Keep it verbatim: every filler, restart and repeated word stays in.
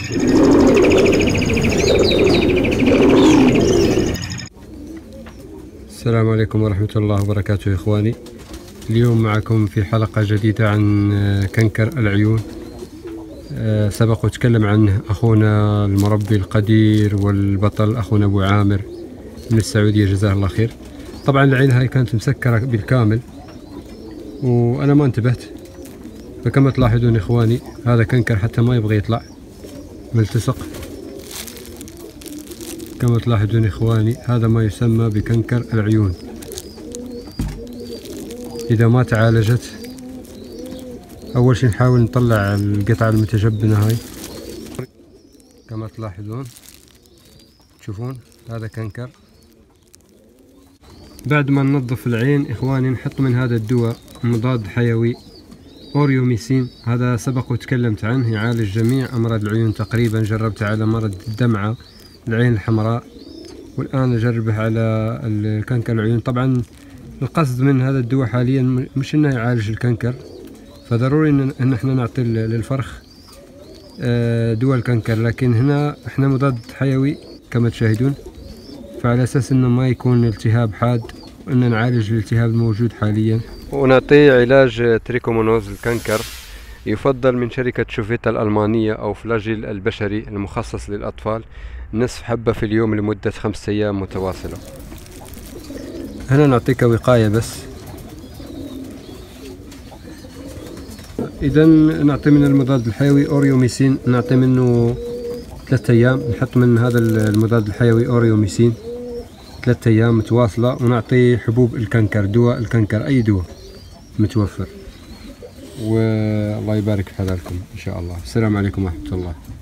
السلام عليكم ورحمة الله وبركاته يا إخواني. اليوم معكم في حلقة جديدة عن كنكر العيون. سبق وتكلم عنه أخونا المربي القدير والبطل أخونا أبو عامر من السعودية جزاه الله خير. طبعا العين هاي كانت مسكرة بالكامل وأنا ما انتبهت، فكما تلاحظون إخواني هذا كنكر حتى ما يبغى يطلع، ملتصق كما تلاحظون إخواني. هذا ما يسمى بكنكر العيون. إذا ما تعالجت أول شي نحاول نطلع القطعة المتجبنة هاي كما تلاحظون. تشوفون هذا كنكر. بعد ما ننظف العين إخواني نحط من هذا الدواء مضاد حيوي أوريوميسين. هذا سبق وتكلمت عنه، يعالج جميع أمراض العيون تقريبا. جربته على مرض الدمعة، العين الحمراء، والآن أجربه على الكنكر العيون. طبعا القصد من هذا الدواء حاليا مش انه يعالج الكنكر، فضروري ان احنا نعطي للفرخ دواء الكنكر، لكن هنا احنا مضاد حيوي كما تشاهدون، فعلى اساس انه ما يكون التهاب حاد وان نعالج الالتهاب الموجود حاليا. ونعطيه علاج تريكومونوز الكنكر، يفضل من شركة شوفيتا الألمانية أو فلاجيل البشري المخصص للأطفال، نصف حبة في اليوم لمدة خمسة أيام متواصلة. هنا نعطيك وقاية بس. إذا نعطي من المضاد الحيوي أوريوميسين، نعطي منه ثلاثة أيام. نحط من هذا المضاد الحيوي أوريوميسين ثلاثة أيام متواصلة، ونعطي حبوب الكنكر، دواء الكنكر، أي دواء متوفر. والله يبارك في حلالكم إن شاء الله. السلام عليكم ورحمة الله.